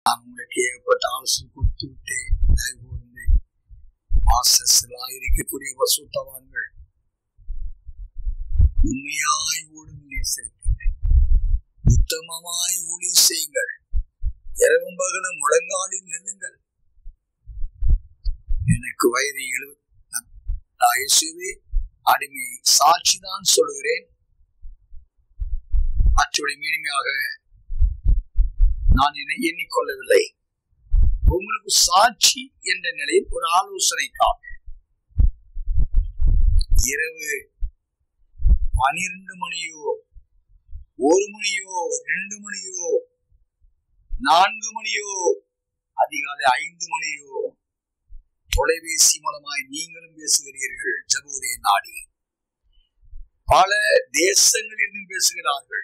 நான் உங்களுக்கு ஏகப்பட்ட ஆலோசனை கொடுத்து விட்டேன். இருக்கக்கூடிய பசுத்தவான்கள் உண்மையாய் ஓடும் நேசிருக்கின்றேன். உத்தமமாய் ஊழியம் செய்யுங்கள். இரவும் பகலும் முழங்காலில் நில்லுங்கள். எனக்கு வயது 70. அடிமை சாட்சிதான் சொல்கிறேன். மற்றபடி மேன்மையாக நான் என்னை எண்ணிக்கொள்ளவில்லை. உங்களுக்கு சாட்சி என்ற நிலையில் ஒரு ஆலோசனைக்காக இரவு 12 மணியோ 1 மணியோ 2 மணியோ 4 மணியோ அதிகாலை 5 மணியோ தொலைபேசி மூலமாய் நீங்களும் பேசுகிறீர்கள். ஜபூரை நாடி பல தேசங்களிலும் பேசுகிறார்கள்.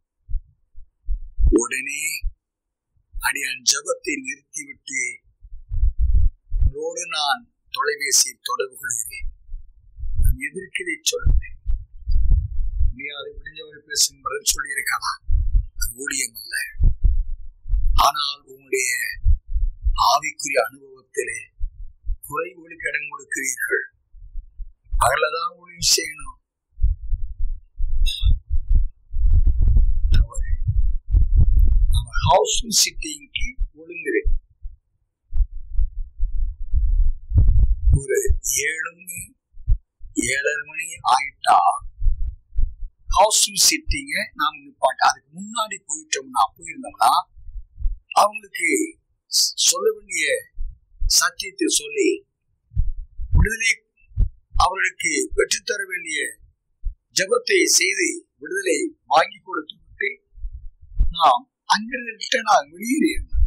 உடனே அடியான் ஜபத்தை நிறுத்திவிட்டு உங்களோடு நான் தொலைபேசியில் தொடர்பு கொள்கிறேன். நான் எதிர்க்கிறதை சொல்றேன். முடியாது முடிஞ்சவரை பேசும் பதில் சொல்லியிருக்கலாம். அது ஊழியம் அல்ல. ஆனால் உங்களுடைய ஆவிக்குரிய அனுபவத்திலே குறைவுகளுக்கு இடம் கொடுக்கிறீர்கள். அதில்தான் ஊழியம் செய்யணும். ஹவுஸ் விசிட்டிங்க்கு ஒழுங்குது. ஒரு 7 மணி 7:30 மணி ஆயிட்டா ஹவுஸ் விசிட்டிங்க நாம் நிப்பாட்ட. அதுக்கு முன்னாடி போயிருந்தோம்னா அவங்களுக்கு சொல்ல வேண்டிய சத்தியத்தை சொல்லி விடுதலை அவர்களுக்கு பெற்றுத்தர வேண்டிய ஜபத்தை செய்து விடுதலை வாங்கி கொடுத்து நாம் அங்கிருந்து நான் வெளியேறியிருந்தேன்.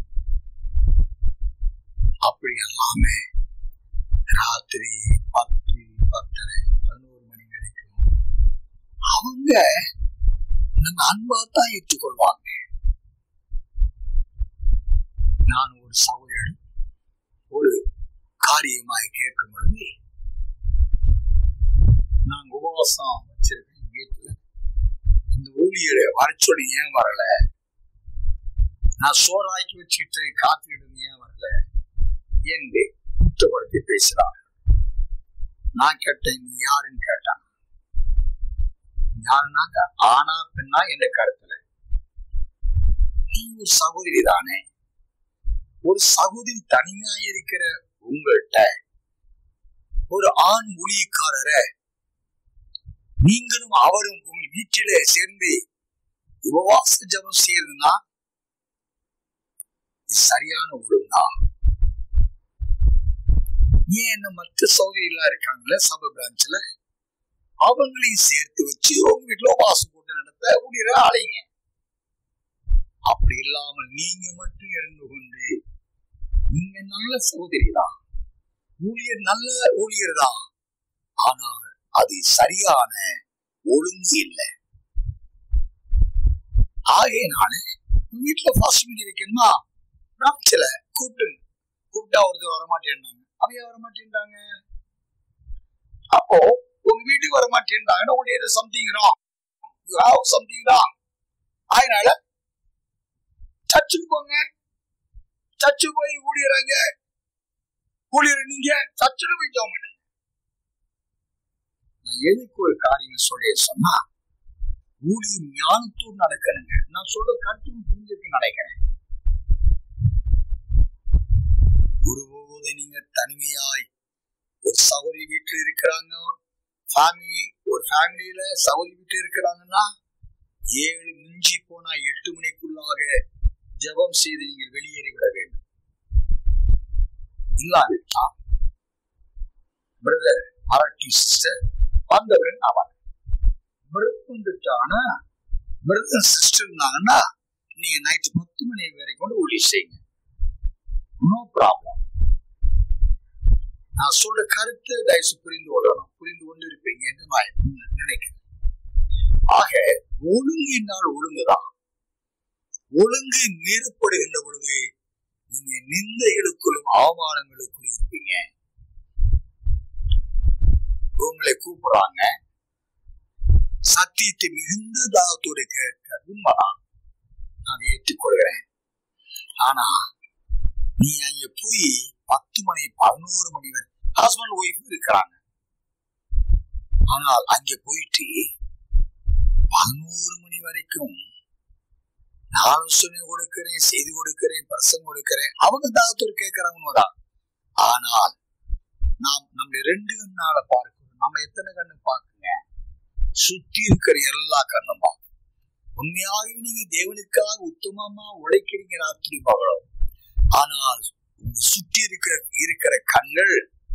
அப்படி எல்லாம ராத்திரி 10, 10:30, 11 மணி வரைக்கும் அவங்க நம்ம அன்பாத்தான் ஏற்றுக்கொள்வாங்க. நான் ஒரு சகோதரன் ஒரு காரியமாய் கேட்கும் பொழுது நான் உபவாசம் வச்சிருக்கேன் வீட்டுல. இந்த ஊழியரை வரச்சொல்லி ஏன் வரல, நான் சோறாக்கி வச்சுட்டு காத்துக்கிட்டு ஏன் வரல என்று குற்றப்படுத்தி பேசுறாங்க. நான் கேட்டேன், நீ யாருன்னு கேட்டான். யாருன்னாங்க ஆனா பெண்ணா என்ற கருத்துல. நீ ஒரு சகோதரி தானே. ஒரு சகோதரி தனிமையா இருக்கிற உங்கள்கிட்ட ஒரு ஆண் ஊழியக்காரரை நீங்களும் அவரும் உங்க வீட்டில சேர்ந்து உபவாச ஜபம் செய்யறதுன்னா சரியான ஒழுங்கா? ஏன் மற்ற சௌகரியெல்லாம் இருக்காங்கல்ல சபை பிரான்ச்ல, அவங்களையும் சேர்த்து வச்சு உங்க வீட்டுல உபவாசம் போட்டு நடத்த ஊழியரை அழைங்க. அப்படி இல்லாமல் நீங்க மட்டும் இருந்து கொண்டு நீங்க நல்ல சகோதரி தான், ஊழியர் நல்ல ஊழியர் தான், ஆனால் அது சரியான ஒழுங்கு இல்லை. ஆகையினால வீட்டுல பாஸ்டிங் வைக்கணுமா பிரான்ச்ல கூப்பிட்டா ஒருத்தர் வரமாட்டேன்னாங்க, அவையா வரமாட்டேன்றாங்க. அப்போ உங்க வீட்டுக்கு வரமாட்டேன்றாங்கன்னா உடைய something wrong, you have something wrong. அதனால சர்ச்சுக்கு போங்க. சர்ச்சு போய் ஊழியறாங்க, ஊழியர் நீங்க சர்ச்சுல போய் ஜெபம் பண்ணுங்க. நான் எதுக்கு ஒரு காரியம் சொல்ல சொன்னா, ஊழியம் ஞானத்தோடு நடக்கணுங்க. நான் சொல்ற கருத்து புரிஞ்சுக்கு நினைக்கிறேன். ஒருபோது நீங்க தனிமையாய் ஒரு சகோதரி வீட்டுல இருக்கிறாங்க, ஒரு ஃபேமிலியில சகோதரி வீட்டுல இருக்கிறாங்கன்னா 7 மிஞ்சி போனா 8 மணிக்குள்ளாக ஜெபம் செய்து நீங்கள் வெளியேறி விட வேண்டும். இல்லாவிட்டா பிரதர் மராட்டி சிஸ்டர் வந்தவர்கள் அவன் வந்துட்டானா பிரதர் சிஸ்டர் இருந்தாங்கன்னா நீங்க நைட்டு 10 மணி வரைக்கும் ஊழியம் செய்யுங்க, நோ ப்ராப்ளம். நான் சொல்ற கருத்து தயவுசு புரிந்து கொண்டு இருப்பீங்க என்று நான் நினைக்கிறேன். ஆக ஒழுங்கினால் ஒழுங்குதான். ஒழுங்கு மீறப்படுகின்ற பொழுது நீங்க நிந்தைகளுக்குள்ளும் அவமானங்களுக்குள்ளும் இருப்பீங்க. உங்களை கூப்பிடுறாங்க, சத்தியத்தை மிகுந்த தாகத்தோடு கேட்க உண்மைதான், நான் ஏற்றுக்கொள்கிறேன். ஆனா நீ அங்க போய் 10 மணி 11 மணி வரை ஹஸ்பண்ட் ஒய்ஃப் இருக்கிறாங்க. ஆனால் அங்க போயிட்டு 11 மணி வரைக்கும் ஆலோசனை கொடுக்கிறேன், செய்தி கொடுக்கிறேன், பிரசங்கம் கொடுக்கிறேன். அவங்க தாகத்தோடு கேட்கிறவங்கதான். ஆனால் நாம் நம்முடைய 2 கண்ணால பார்க்கிறோம். நம்ம எத்தனை கண்ணு பார்க்குங்க? சுற்றி இருக்கிற எல்லா கண்ணும் பார்க்கணும். உண்மையாக நீங்க தேவனுக்காக உத்தமமா உழைக்கிறீங்க ராத்திரி பகலும். ஆனால் சுற்றி இருக்கிற கண்கள்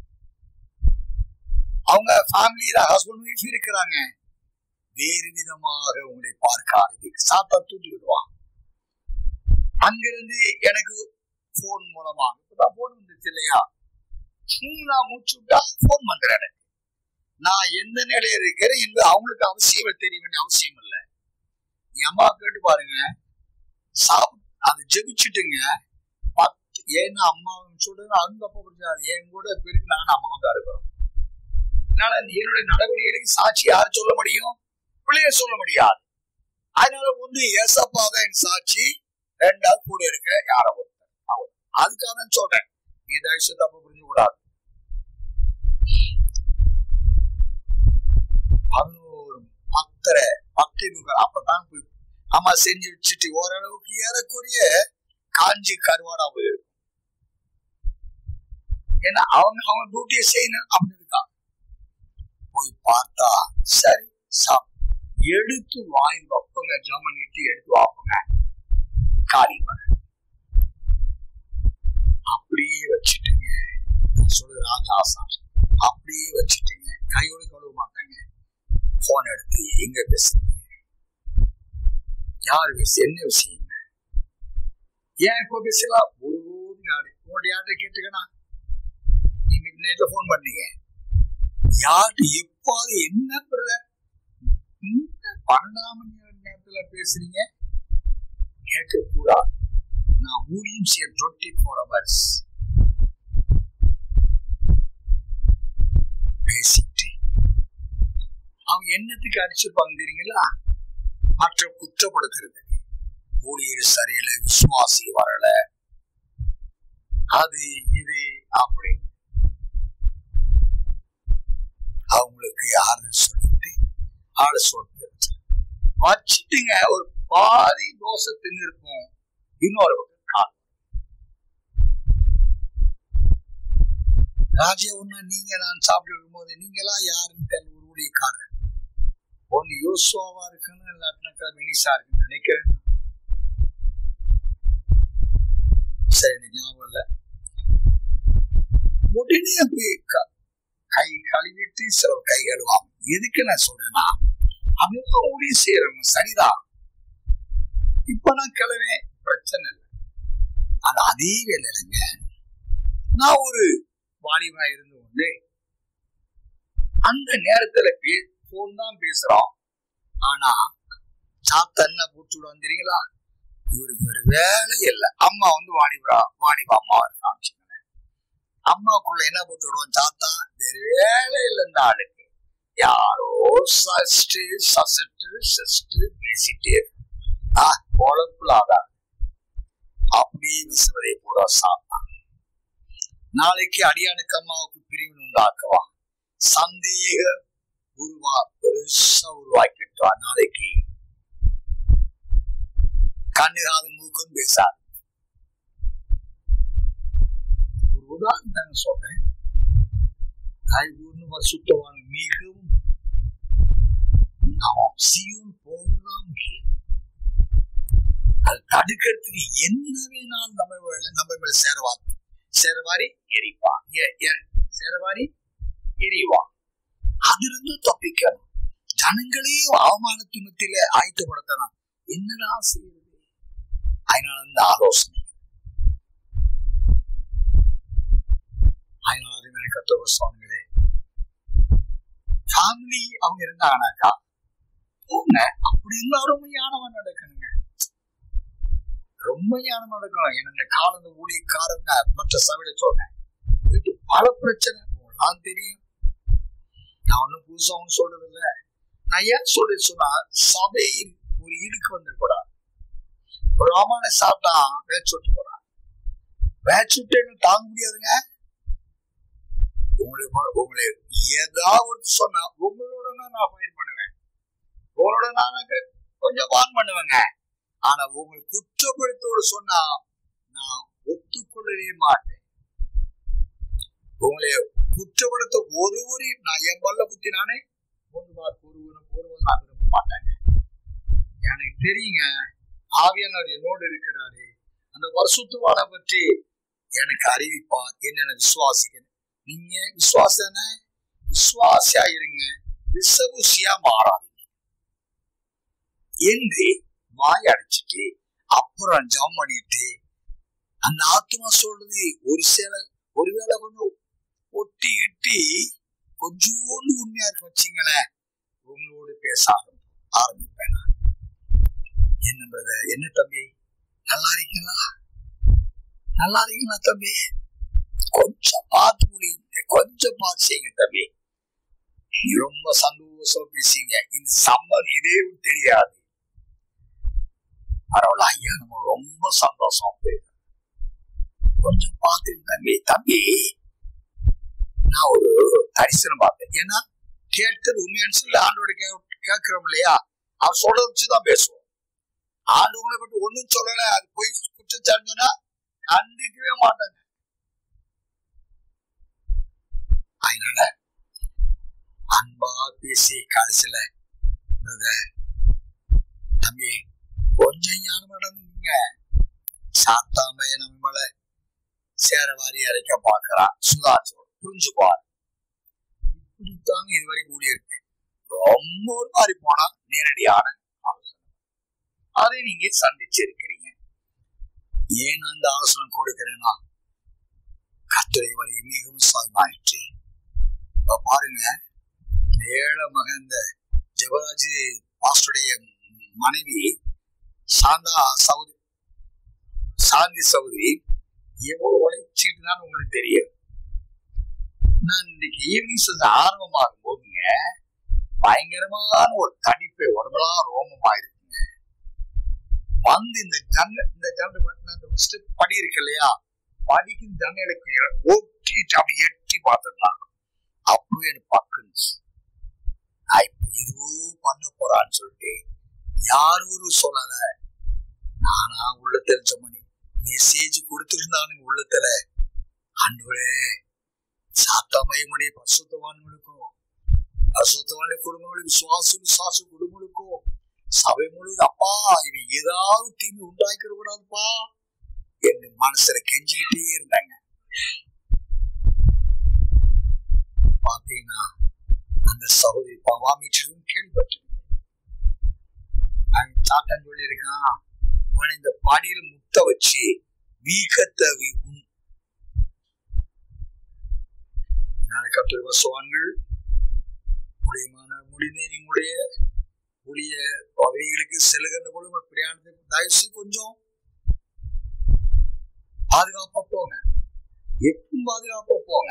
அவங்க ஃபேமிலியில ஹஸ்பண்ட் ஒய்ஃப் இருக்கிறாங்க, வேறு விதமாக உங்களை பார்க்க ஆரம்பிக்கு. சாத்தா தூண்டி விடுவான். அங்கிருந்து எனக்கு போன் மூலமா இப்பதான் போன் வந்துச்சு இல்லையா, நான் மூச்சு விட்டா போன் பண்றேன். நான் எந்த நிலையில இருக்கிறேன் என்று அவங்களுக்கு அவசியம் தெரிய வேண்டிய அவசியம் இல்லை. என் அம்மா கேட்டு பாருங்க, அது ஜெபிச்சுட்டுங்க. ஏன்னா அம்மா சொல்றது அவங்க அப்பா புரிஞ்சாரு, என் கூட பேருக்கு நான் அம்மாவும் தான் இருக்கிறோம். அதனால என்னுடைய நடவடிக்கைகளுக்கு சாட்சி யார் சொல்ல முடியும்? பிள்ளைய சொல்ல முடியாது. அதனால ஒண்ணு ஏசப்பா தான் என் சாட்சி, 2வது கூட இருக்க யார ஒருத்தர். அதுக்காக தான் சொல்றேன், நீ தயவுசெய்து தப்பு புரிஞ்சு கூடாது. 11 10:30 10 அப்பதான் அம்மா செஞ்சு வச்சுட்டு ஓரளவுக்கு ஏறக்குரிய காஞ்சி கருவாடா போயிருக்கும். ஏன்னா அவங்க டியூட்டியை செய்யணும் அப்படின்னு இருக்கா. போய் பார்த்தா சரி எடுத்து வாயில் வைப்பங்க, ஜாமன் இட்டு எடுத்து வாப்பங்க, காரியமாக அப்படியே வச்சுட்டுங்க. சொல்லுற I.ஆச அப்படியே வச்சுட்டுங்க, கையோடு கழுவ மாட்டாங்க. போன் எடுத்து எங்க பேசுறீங்க, யாரு பேசு, என்ன விஷயம், ஏன் இப்போ பேசலாம், ஒரு யாரு உங்களுடைய யார்கிட்ட கேட்டுக்கணா, நீங்க நேற்று போன் பண்ணீங்க யார்கிட்ட எப்பாவது என்ன 12 மணி நேரத்துல பேசுறீங்க, கேட்க கூடாது. நான் ஊழியம் செய்ய 24 hours பேசிட்டு அவங்க என்னத்துக்கு அடிச்சிருப்பாங்க தெரியுங்களா? மற்ற குற்றப்படுத்துறது, ஊழியர் சரியில்லை, விசுவாசி வரல, அது இது அப்படி அவங்களுக்கு யாருன்னு சொல்லிட்டு ஆளை சொல்லிட்டு வச்சுட்டுங்க. ஒரு பாதி தோசை தின்னு இருப்போம், இன்னொரு பக்கம் ராஜா ஒண்ணு நீங்க நான் சாப்பிட்டு இருக்கும் போது நீங்களா யாருன்னு தெரியல, ஒரு ஊழியக்காரர் ஒன்னு யோசுவாவா இருக்குன்னு இல்லாட்டினாக்கா மினிசா இருக்குன்னு நினைக்கிறேன். சரி ஞாபகம் இல்ல. உடனே அப்படி கை கழுவிட்டு சில கை கழுவாங்க. எதுக்கு நான் சொல்றேன்னா, அவங்க ஊழியம் செய்யறவங்க சரிதான், இப்ப நான் கிளவேன் பிரச்சனை இல்லை. ஆனா அதே வேலைங்க நான் ஒரு வாலிபா இருந்து கொண்டு அந்த நேரத்துல போன் தான் பேசுறோம். ஆனா சாத்தன்ன போட்டு விட வந்துறீங்களா, இவருக்கு ஒரு வேலை இல்லை. அம்மா வாலிபா அம்மா இருக்காங்க. அம்மாக்குள்ள என்ன போட்டு விடுவோம், சாத்தா வேற வேலை இல்லை இந்த ஆளுக்கு, யாரோ பேசிட்டே பொழப்புலாதான் அப்படியே விசுவதை கூட சாத்தான். நாளைக்கு அடியானுக்கு அம்மாவுக்கு பிரிவினை உண்டாக்குவா, சந்தேக பெருசா உருவாக்கிட்டா. நாளைக்கு கண்ணுகாத மூக்கும் பேசாது. ஒரு உதாரணம் சொல்றேன், சுத்தவான் மிகவும் போகலாம். அது தடுக்கிறதுக்கு என்ன வேணாலும் நம்ம மேல சேரவாரி எரிவான். அது இருந்து தப்பிக்கணும். ஜனங்களையும் அவமானத்தின் மத்தியில ஆயத்தப்படுத்தலாம். என்னடா செய்யுது? அதனால இந்த ஆலோசனை கத்தவங்களே ஃபேமிலி அவங்க இருந்தாங்கனாக்கா போங்க. அப்படி இருந்தா ரொம்ப ஞானமா நடக்கணுங்க, ரொம்ப ஞானமா நடக்கணும். எனக்கு கால ஊழியக்காரங்க மற்ற சபையில சொல்றேன், பல பிரச்சனை நான் தெரியும். நான் ஒன்னும் புதுசா ஒன்னும் சொல்றது இல்லை. நான் ஏன் சொல்றது சொன்னா, சபை ஒரு இடுக்கு வந்துடக்கூடாது. ஒரு ராமான சாப்பிட்டா வேலை சொல்லிட்டு போறான், பேட்ச் விட்டு தாங்க முடியாதுங்க. உங்களை ஏதாவது சொன்னா உங்களோட நான் ஃபைட் பண்ணுவேன், உங்களோட நான் கொஞ்சம் வான் பண்ணுவேங்க. ஆனா உங்களை குற்றப்படுத்தோடு சொன்னா நான் ஒத்துக்கொள்ளவே மாட்டேன். உங்களை குற்றப்படுத்த ஒருவரி நான் என் பல்ல குத்தி நானே ஒருவன் விரும்ப மாட்டாங்க. எனக்கு தெரியுங்க, ஆவியானவர் என்னோடு இருக்கிறாரு. அந்த பரிசுத்தவானை பற்றி எனக்கு அறிவிப்பார், என்னென்ன விசுவாசிக்கணும். நீங்க விசுவாசியா இருங்க, விசுவாசியா மாறாதீங்க என்று வாய் அடைச்சிட்டு அப்புறம் ஜம் பண்ணிட்டு அந்த ஆத்மா சொல்றது ஒருவேளை கொஞ்சம் ஒட்டி இட்டி கொஞ்சோண்டு உண்மையா இருக்கு வச்சுங்களேன், உங்களோடு பேச ஆரம்பிப்பேன். என்ன தம்பி, நல்லா இருக்கீங்களா? நல்லா இருக்கீங்களா தம்பி? கொஞ்சம் பார்த்து முடியுங்க, கொஞ்சம் பார்த்து செய்யுங்க தம்பி. ரொம்ப சந்தோஷம் பேசிங்க. இந்த சம்மர் இதே தெரியாது. பரவாயில்ல ஐயா, நம்ம ரொம்ப சந்தோஷம். கொஞ்சம் பார்த்து தம்பி நான் ஒரு தரிசனம் பார்த்தேன். ஏன்னா கேட்டது உண்மையானு சொல்லி ஆண்டோட கேட்கிறோம் இல்லையா, அவர் சொல்றத வச்சுதான் பேசுவோம். ஆண்டு உங்களை பற்றி ஒன்னும் சொல்லல, அது போய் குற்றச்சாட்டுன்னா கண்டிக்கவே மாட்டாங்க. அதனால அன்பா பேசி கடைசியில தம்பி கொஞ்சம் ஞானம் அடைஞ்சுங்க, சாத்தாமைய நம்மள சேர வாரி அரைக்க பாக்குறான், சுதாச்சோடு புரிஞ்சுப்பார். இப்படித்தாங்க இதுவரை கூடியிருக்கு. ரொம்ப ஒரு மாதிரி போனா நேரடியான ஆலோசனை அதை நீங்க சந்திச்சிருக்கிறீங்க. ஏன் அந்த ஆலோசனை கொடுக்கிறேன்னா, கர்த்தரை வரை மிகவும் சாயமாயிற்று. இப்ப பாருங்க, ஏழை மகன் இந்த ஜெபராஜ் பாஸ்டருடைய மனைவி சாந்தி சௌதரி எவ்வளவு உழைச்சிட்டு தான் உங்களுக்கு தெரியும். நான் இன்னைக்கு ஈவினிங் ஆரம்பமாகும் போதுங்க பயங்கரமான ஒரு தடிப்பை உடம்பெல்லாம் ரோமமா இருக்குங்க. வந்து இந்த படி இருக்கு இல்லையா, படிக்கு ஜன்னலுக்கு ஒட்டிட்டு அப்படி எட்டி பார்த்துடலாம். அப்போ எனக்கு பக்குன்னு இதுவும் பண்ண போறான்னு சொல்லிட்டு யாரும் சொல்லல. நானா உள்ள தெரிஞ்ச மணி மெசேஜ் கொடுத்திருந்தானுங்க உள்ளத்துல, அன்புடே சாத்தாமையுடைய பரிசுத்தவான்களுக்கும் பரிசுத்தவானுடைய குடும்பங்களுக்கு விசுவாச குடும்பங்களுக்கும் சபை முழுது அப்பா இது ஏதாவது தீமை உண்டாக்கிட கூடாதுப்பா என்று மனசுல கெஞ்சிக்கிட்டே இருந்தாங்க. பாத்தீங்கன்னா அந்த சகோதரி வாமிட்டதும் கேள்விப்பட்டு சாத்தான் சொல்லி இருக்கான், இந்த பாடியில முட்டை வச்சு வீக்கத்தை கர்த்தர் வசுவான்கள் முடிந்தீங்களுடைய ஊழிய பகுதிகளுக்கு செல்லுகின்ற பொழுது பிரயாணத்துக்கு தயவுசு கொஞ்சம் பாதுகாப்பா போங்க, எப்பவும் பாதுகாப்பா போங்க.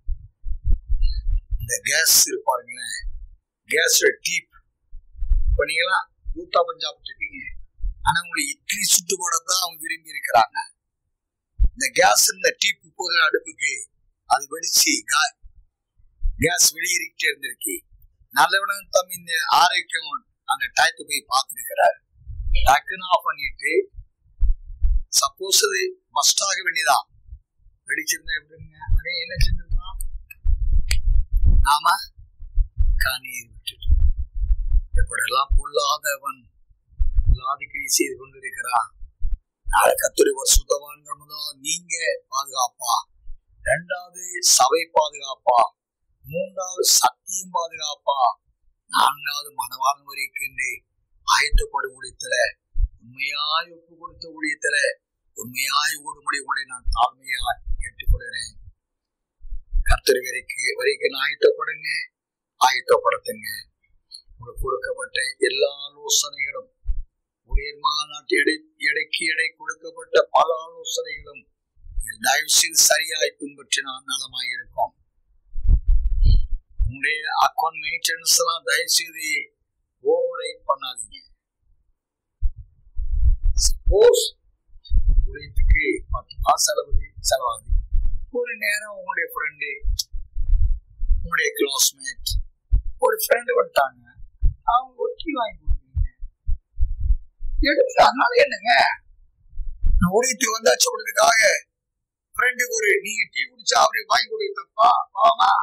இந்த கேஸ் பாருங்களேன், கேஸ் டீப் பண்ணீங்களா ஊத்தாப்பம் சாப்பிட்டுருக்கீங்க, ஆனா உங்களுக்கு இட்லி சுட்டு போடத்தான் அவங்க விரும்பி இருக்கிறாங்க. இந்த கேஸ் இந்த டீப் போதுல அடுப்புக்கு அது வெடிச்சு கேஸ் வெளியேறிக்கிட்டே இருந்திருக்கு. நல்லவனும் தம்பி இந்த ஆரோக்கியம் அந்த டயத்தை போய் பார்த்துருக்கிறாரு. டக்குன்னு ஆஃப் பண்ணிட்டு சப்போஸ் அது மஸ்ட் ஆக வேண்டியதான், வெடிச்சிருந்தா எப்படிங்க அதே என்ன செஞ்சிருந்தான், நாம கண்ணீர் விட்டுட்டு எப்படியெல்லாம் பொல்லாதவன் பொல்லாதிக்கிரி செய்து கொண்டிருக்கிறான். கர்த்தருடைய பரிசுத்தவான்கள் முதல் நீங்க பாதுகாப்பா, இரண்டாவது சபை பாதுகாப்பா, மூன்றாவது சத்தியம் பாதுகாப்பா, நான்காவது மனவாளன் வரைக்கின்ற ஆயத்தப்படும் ஊழியத்துல உண்மையாய் ஒப்பு கொடுத்த ஊழியத்துல உண்மையாய் ஓடுமுறை கூட நான் தாழ்மையாய் கேட்டுக்கொள்கிறேன். கர்த்தர் வரைக்கும் ஆயத்தப்படுங்க, ஆயத்தப்படுத்துங்க. உங்களுக்கு கொடுக்கப்பட்ட எல்லா ஆலோசனைகளும் உயர்மாநாட்டு எடைக்கு எடை கொடுக்கப்பட்ட பல ஆலோசனைகளும் தயவு செய்து சரியாய் பின்பற்றினால் நலமாய் இருக்கும். உங்களுடைய அக்கௌண்ட் மெயின்டெனன்ஸ் எல்லாம் தயவு செய்து ஓவரைட் பண்ணாதீங்க. சப்போஸ் உழைப்புக்கு 10 காசு அளவு செலவாகுது. ஒரு நேரம் உங்களுடைய ஃப்ரெண்டு, உங்களுடைய கிளாஸ்மேட், ஒரு ஃப்ரெண்டு வந்துட்டாங்க, அவங்க ஒரு டீ வாங்கி கொடுக்குறீங்க, எடுத்து. அதனால என்னங்க, நான் உடையத்துக்கு வந்தாச்சு உங்களுக்காக ஃப்ரெண்டுக்கு ஒரு நீங்க டீ குடிச்சா அவருக்கு வாங்கி கொடுக்க தப்பா? ஆமா.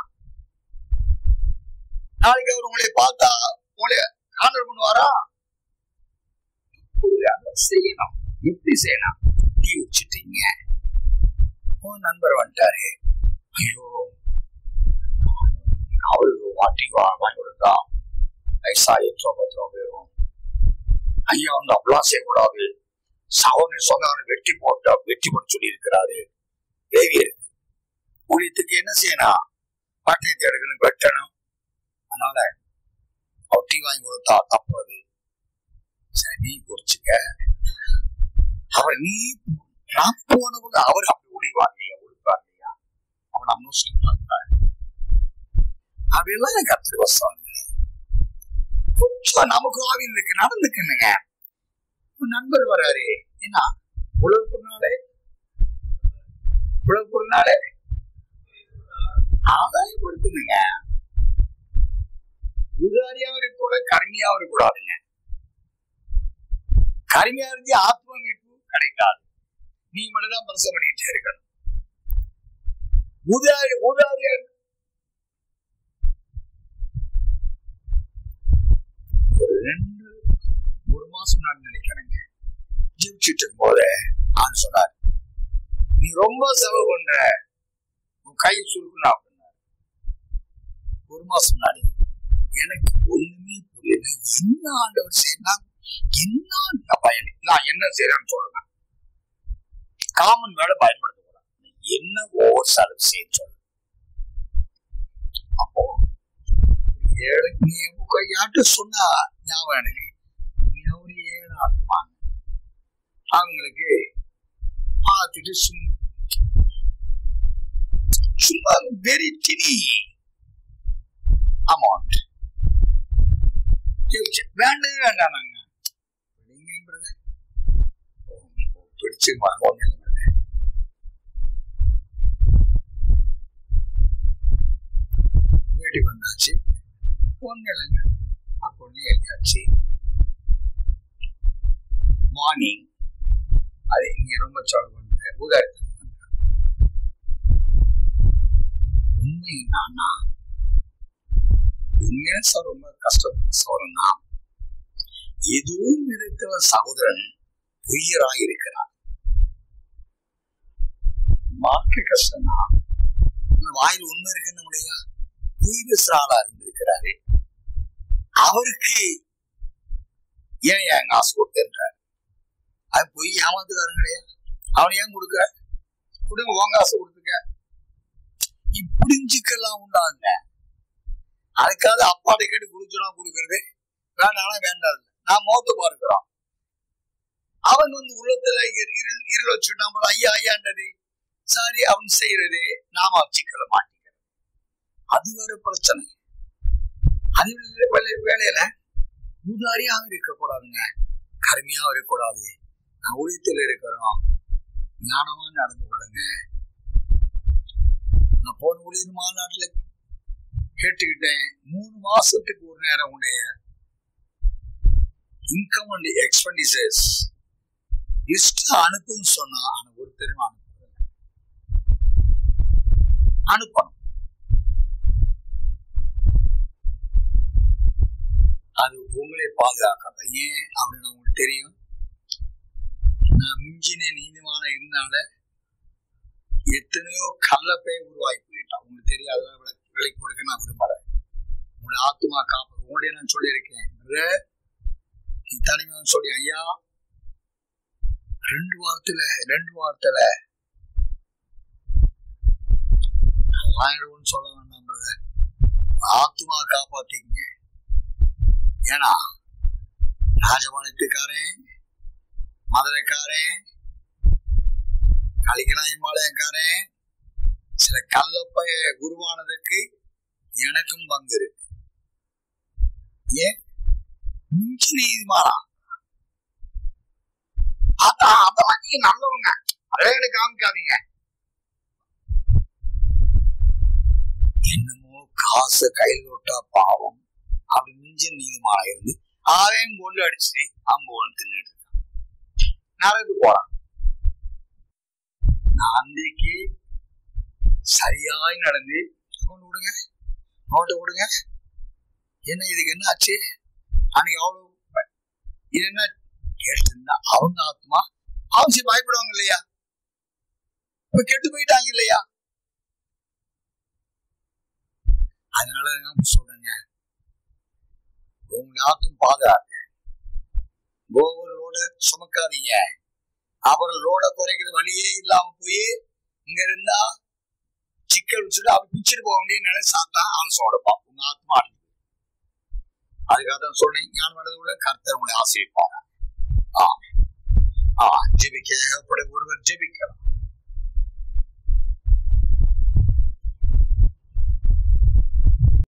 நாளைக்கு அவர் உங்களை பார்த்தா உங்களை ஆர்டர் பண்ணுவாரா? செய்யணும். எப்படி செய்யணும்? டீ குடிச்சிட்டீங்க, உன் நண்பர் வந்துட்டாரு, ஐயோ அவருக்கு வாட்டி வாங்கி கொடுத்தா பைசா 8 ரூபா போயிடும், ஐயா வந்து அப்படிலாம் செய்யக்கூடாது, சவனை சொன்னாரு வெட்டி போட சொல்லி இருக்கிறாரு. ஊழியத்துக்கு என்ன செய்யணும்? பாட்டியத்தை எடுக்கணும், வெட்டணும். அதனால அவர் டீ வாங்கி கொடுத்தா தப்பாது. சரி நீ குடிச்சுக்க. அவர் நீ நான் போனவங்க அவர் அப்படி ஒளிவார் இல்லையா, அவன் அனுஷ்டான் அப்படியெல்லாம் கத்துட்டு வசாங்க. கொஞ்சம் நமக்கு ஆவியில் இருக்கு, நடந்துக்கணுங்க. நண்பர் வராரு, என்ன உழவு பொருளாலே ஆதாயப்படுத்துங்க. உதாரியாவும் இருக்கூட, கருமையாவும் இருக்கக்கூடாதுங்க. கருமையா இருந்து ஆத்மா மீட்பு கிடைக்காது. நீ மட்டும்தான் மனசு பண்ணிட்டே இருக்கணும். உதாரியா ஒரு மாசம் நான் நினைக்கிறேங்க, ஜீவிச்சுட்டு இருக்கும் போது ஆன்னு சொன்னார், நீ ரொம்ப செலவு பண்ற, உன் கை சுருக்கணும் அப்படின்னாரு. ஒரு மாசம் முன்னாடி எனக்கு ஒண்ணுமே புரியல. என்ன ஆண்டவர் செய்யலாம், என்ன பயன், நான் என்ன செய்யறேன்னு சொல்றேன். காமன் வேலை பயன்படுத்த போறேன், என்னவோ செலவு செய்ய சொல்ல. அப்போ நீ யார்கிட்ட சொன்னா ஞாபகம் எனக்கு, நீ ஒரு 7 ஆத்மாங்க அவங்களுக்கு பார்த்துட்டு சும்மா வெரி டினி அமௌண்ட் வேண்டாமாங்க பிடிச்சு வீட்டுக்கு வந்தாச்சு. ஒண்ணு இல்லைங்க, அப்பொண்ணு எழுதியாச்சு. மார்னிங் அது நீங்க ரொம்ப சொல்ல பண்ற உதாரணம் உண்மை என்னன்னா, உண்மையா ரொம்ப கஷ்டம் சொல்லணும்னா, எதுவும் இருக்கிற சகோதரன் உயிராக இருக்கிறார். மாற்று கஷ்டம்னா, வாயில் உண்மை இருக்குன்னு முடியா ஆளா இருந்திருக்கிறாரு. அவருக்கு ஏன் என் காசு கொடுத்துன்றார்? அது பொய் ஏமாத்துக்காரன் கிடையாது. அவன் ஏன் கொடுக்குற? கொடுங்க, உன் காசு கொடுத்துக்க. இப்படிஞ்சுக்கெல்லாம் உண்டாங்க. அதுக்காக அப்பாடை கேட்டு குடிச்சோம் கொடுக்கறது வேண்டாம், வேண்டாது. நான் மோத்த பார்க்கிறோம். அவன் உள்ளத்துல இருள் வச்சுட்டு நம்ம ஐயான்றது சரி அவன் செய்யறது, நாம வச்சுக்கல மாட்டிக்கிறது. அது வேற பிரச்சனை. அது வேலையில உதாரியாக இருக்கக்கூடாதுங்க, கருமையாக இருக்கக்கூடாது. நான் ஊழியத்தில் இருக்கிறோம், ஞானமா நடந்து கொள்ளுங்க. நான் போன ஊழியர் மாநாட்டுல கேட்டுக்கிட்டேன், 3 மாசத்துக்கு ஒரு நேரம் உடைய இன்கம் அண்ட் எக்ஸ்பெண்டிச்சர்ஸ் லிஸ்ட் அனுப்புன்னு சொன்னா ஒருத்தரும் அனுப்பணும். அது உங்களே பாதுகாக்காத. ஏன் அப்படின்னு உங்களுக்கு தெரியும். நான் மிஞ்சின நீதிமான இருந்தால எத்தனையோ கள்ளப்பை உருவாக்கி போயிட்டான். உங்களுக்கு தெரியாத விலை கொடுக்க நான் விரும்புறேன். உங்களுடைய ஆத்மா காப்பது உங்களுடைய நான் சொல்லியிருக்கேன். தனிமையான சொல்லி ஐயா 2 வாரத்துல சொல்ல வேண்டாம், ஆத்மா காப்பாத்திங்க. ஏன்னா ராஜபாளையத்துக்காரன், மதுரைக்காரன், கலிக்கநாயம்பாளையக்காரன் சில கள்ளப்பைய உருவானதுக்கு எனக்கும் பங்கு இருக்கு. ஏன் மிஞ்சி நீதிமானா அதெல்லாம் நீங்க நல்லவங்க, அதே காமிக்காதீங்க. என்னமோ காசு கையில் விட்டா பாவம் அப்படி மிஞ்சி நீதிமான இருந்து அவன் கொண்டு அடிச்சுட்டு அம்பு தின்னுட்டு நடந்து போறான். நான் அன்றைக்கு சரியாய் நடந்து கொண்டு விடுங்க நோட்டு கொடுங்க, என்ன இதுக்கு என்ன ஆச்சு, அன்னைக்கு அவ்வளவு இது என்ன கேட்டு அவங்க ஆத்மா அவசியம் பயப்படுவாங்க இல்லையா, இப்ப கெட்டு போயிட்டாங்க இல்லையா. அதனால சொல்றேங்க, உங்க ஆத்தும் பாதுகாக்க, ஒவ்வொருவோட சுமக்காதீங்க. அப்புறம் ரோட குறைக்கிற வழியே இல்லாம போய் இங்க இருந்தா சிக்கல் வச்சுட்டு அவன் பிச்சுட்டு போக வேண்டிய நிலை சாத்தா அவன் சோடப்பான், உங்க ஆத்மா அடைஞ்சு. அதுக்காக தான் சொல்றேன், ஞான உள்ள கர்த்தர் உங்களை ஆசீர்வதிப்பாங்க. ஜெபிக்க ஒருவர் ஜெபிக்கலாம்.